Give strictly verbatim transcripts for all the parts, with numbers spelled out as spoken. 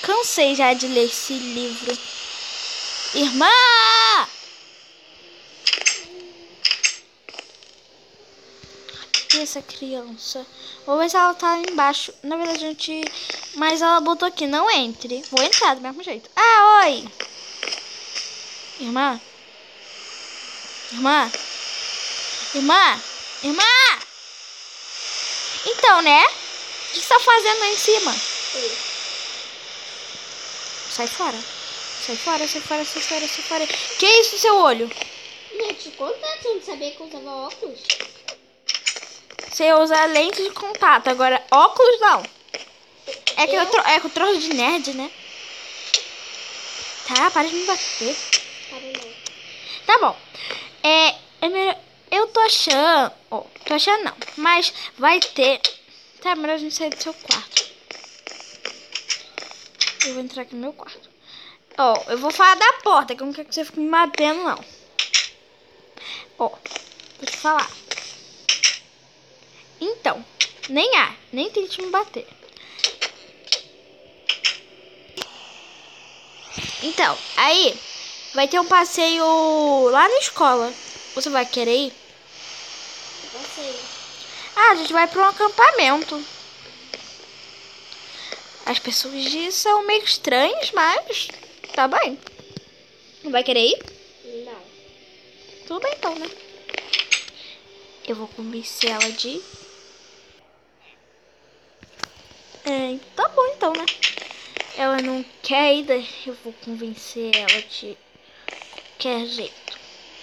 cansei já de ler esse livro. Irmã! Cadê essa criança? Vou ver se ela tá ali embaixo. Na verdade, a gente... Mas ela botou aqui, não entre. Vou entrar do mesmo jeito. Ah, oi! Irmã? Irmã? Irmã? Irmã? Então, né? O que você tá fazendo lá em cima? Oi. Sai fora. Sai fora, sai fora, sai fora, sai fora. Que isso no seu olho? Não te contar, você não sabia que eu usava óculos? Você usa lente de contato, agora óculos não. É que eu, Eu? tro é que eu trouxe de nerd, né? Tá, para de me bater. Para não. Tá bom. É, é melhor... Eu tô achando... Ó, tô achando não. Mas vai ter... Tá, melhor a gente sair do seu quarto. Eu vou entrar aqui no meu quarto. Ó, eu vou falar da porta, que eu não quero que você fique me batendo, não. Ó, vou te falar. Então, nem há, nem tente me bater. Então, aí vai ter um passeio lá na escola. Você vai querer ir? Passeio. Ah, a gente vai para um acampamento. As pessoas dizem são meio estranhas, mas tá bem. Vai querer ir? Não. Tudo bem então, né? Eu vou convencer ela de ir. É, tá bom então, né? Ela não quer ir, daí eu vou convencer ela de qualquer jeito.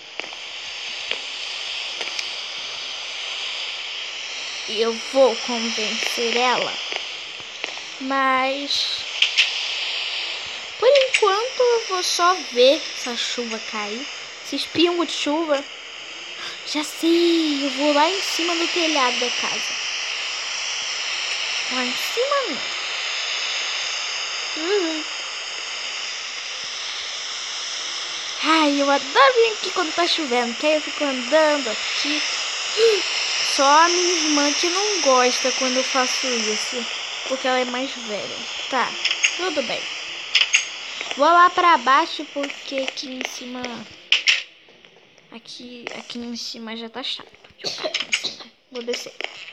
E eu vou convencer ela. Mas por enquanto eu vou só ver essa chuva cair. Esses pingos de chuva. Já sei, eu vou lá em cima do telhado da casa. Lá em cima não. Uhum. Ai, eu adoro vir aqui quando tá chovendo, que aí eu fico andando aqui. Só a minha irmã que não gosta quando eu faço isso, porque ela é mais velha. Tá, tudo bem. Vou lá pra baixo porque aqui em cima... Aqui, aqui em cima já tá chato. Deixa eu ficar aqui em cima. Vou descer.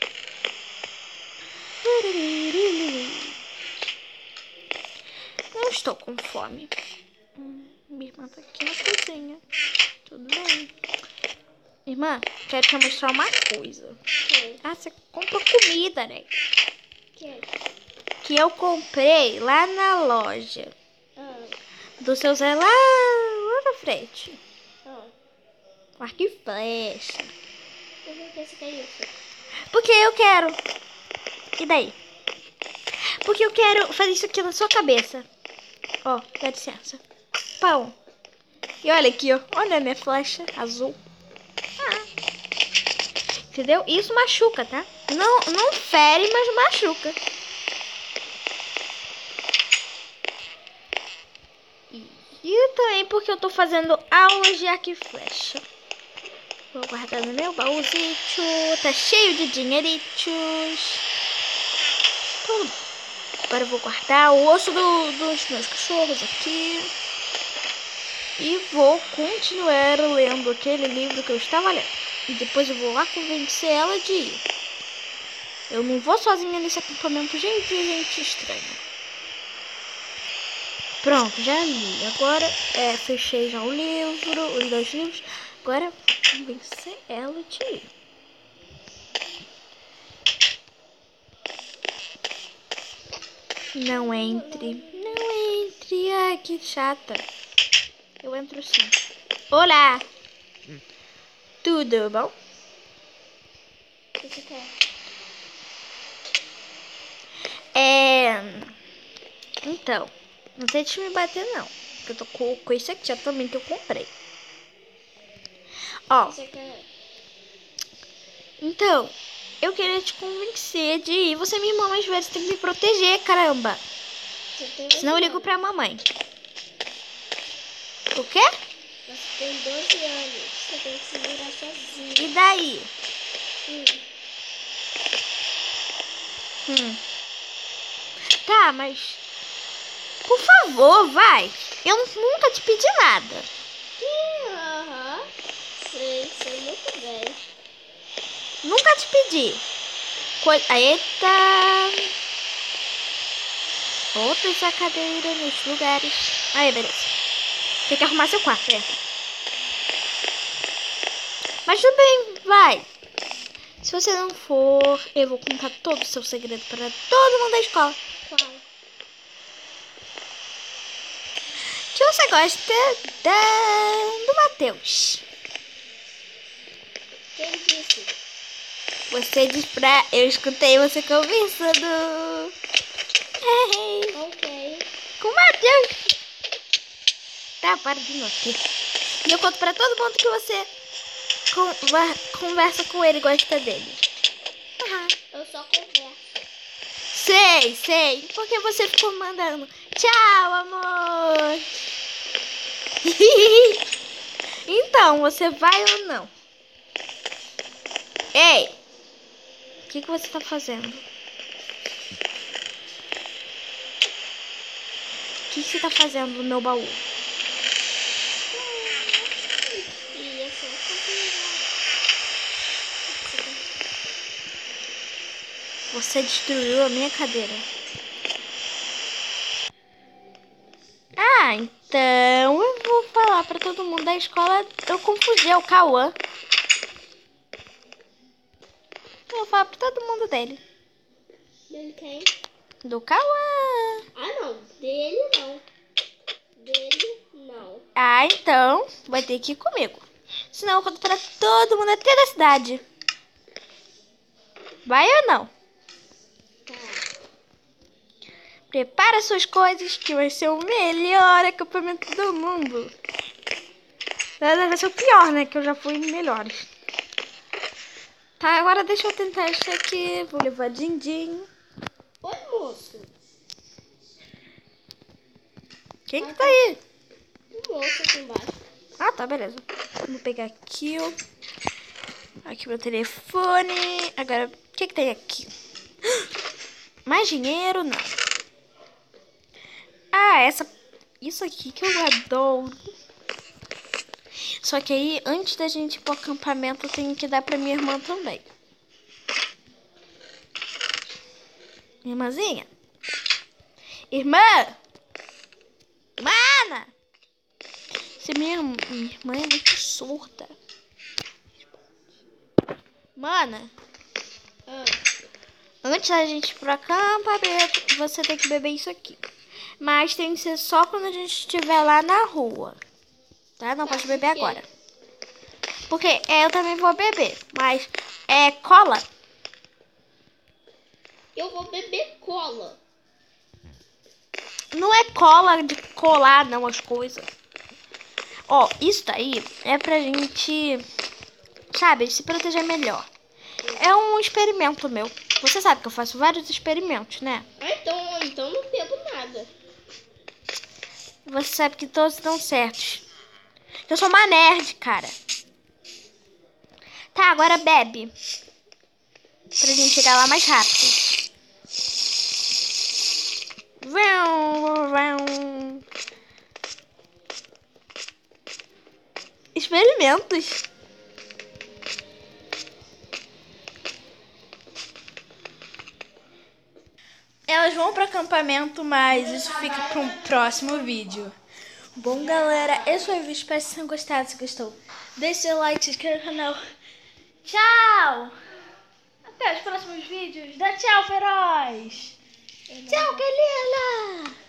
Não estou com fome. Hum, minha irmã tá aqui na cozinha. Tudo bem. Irmã, quero te mostrar uma coisa. Que? Ah, você comprou comida, né? Que? Que eu comprei lá na loja. Ah. Do seu Zé lá, lá na frente. Ah. Um arco e flecha. Por que você quer isso? Porque eu quero. E daí? Porque eu quero fazer isso aqui na sua cabeça. Ó, dá licença. Pão. E olha aqui, ó. Olha a minha flecha azul. Ah. Entendeu? Isso machuca, tá? Não, não fere, mas machuca. E também porque eu tô fazendo aulas de arco e flecha. Vou guardar no meu baúzinho. Tá cheio de dinheiritos. Tudo. Agora eu vou guardar o osso do, dos meus cachorros aqui. E vou continuar lendo aquele livro que eu estava lendo. E depois eu vou lá convencer ela de ir. Eu não vou sozinha nesse acampamento cheio de gente estranha. Pronto, já li. Agora é, fechei já o livro, os dois livros. Agora vou convencer ela de ir. Não entre. Não entre. Ai, que chata. Eu entro sim. Olá. Hum. Tudo bom? O que você quer? É... Então, não tente me bater não. Porque eu tô com, com isso aqui ó, também que eu comprei. Ó. O que você quer? Então, eu queria te convencer de ir. Você é minha irmã mais velha, você tem que me proteger, caramba. Você tem Senão eu ligo anos. pra mamãe. O quê? Você tem doze anos. Você tem que se virar sozinho. E daí? Hum. Hum. Tá, mas... Por favor, vai. Eu nunca te pedi nada. Aham. Sei, sei muito bem. Nunca te pedi. Coi... Eita. Outra sacadeira nos lugares. Aí, beleza. Tem que arrumar seu quarto, é. Mas tudo bem, vai. Se você não for, eu vou contar todo o seu segredo para todo mundo da escola. Qual? Que você gosta da... do Matheus. Quem disse? Você diz pra... Eu escutei você conversando. Hey, Ok. com o Matheus. Tá, para de noite. E eu conto pra todo mundo que você conver... conversa com ele e gosta dele. Uhum. Eu só converso. Sei, sei. Porque você ficou mandando tchau, amor. Então, você vai ou não? Ei, o que, que você tá fazendo? O que, que você tá fazendo no meu baú? E eu só converso. Você destruiu a minha cadeira. Ah, então eu vou falar pra todo mundo da escola. Eu confundi, é o Cauã. Eu vou falar pra todo mundo dele. Dele quem? Do Cauã. Ah, não. Dele não. Dele não. Ah, então vai ter que ir comigo. Senão eu conto pra todo mundo até da cidade. Vai ou não? Tá. Prepara suas coisas que vai ser o melhor acampamento do mundo. Vai ser o pior, né? Que eu já fui em melhores. Tá, agora deixa eu tentar isso aqui. Vou levar din-din. Oi, moço. Quem que tá aí? Um moço aqui embaixo. Ah, tá, beleza. Vou pegar aqui, ó. Aqui meu telefone. Agora, o que que tem aqui? Mais dinheiro? Não. Ah, essa... Isso aqui que eu adoro. Só que aí, antes da gente ir pro acampamento, eu tenho que dar pra minha irmã também. Irmãzinha? Irmã? Mana! Se minha, minha irmã é muito surda. Mana, Ah. antes da gente ir pro acampamento, você tem que beber isso aqui. Mas tem que ser só quando a gente estiver lá na rua. Tá? Não Tá, pode beber por quê? agora. Porque é, eu também vou beber. Mas é cola. Eu vou beber cola. Não é cola de colar, não, as coisas. Ó, isso daí é pra gente, sabe, se proteger melhor. É um experimento meu. Você sabe que eu faço vários experimentos, né? Ah, então, então não bebo nada. Você sabe que todos estão certos. Eu sou uma nerd, cara. Tá, agora bebe. Pra gente chegar lá mais rápido. Vrum, vrum. Experimentos. Elas vão para acampamento, mas isso fica para um próximo vídeo. Bom, galera, esse foi o vídeo. Espero que vocês tenham gostado. Se gostou, deixe seu like, se inscreva no canal. Tchau! Até os próximos vídeos. Dá tchau, feroz! Tchau, Kelila!